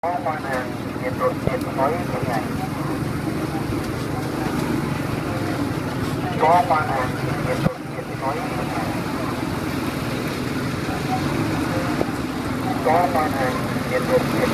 có bán hàng nhiệt độ nhiệt mới từng ngày có bán hàng nhiệt độ nhiệt mới từng ngày có bán hàng nhiệt độ nhiệt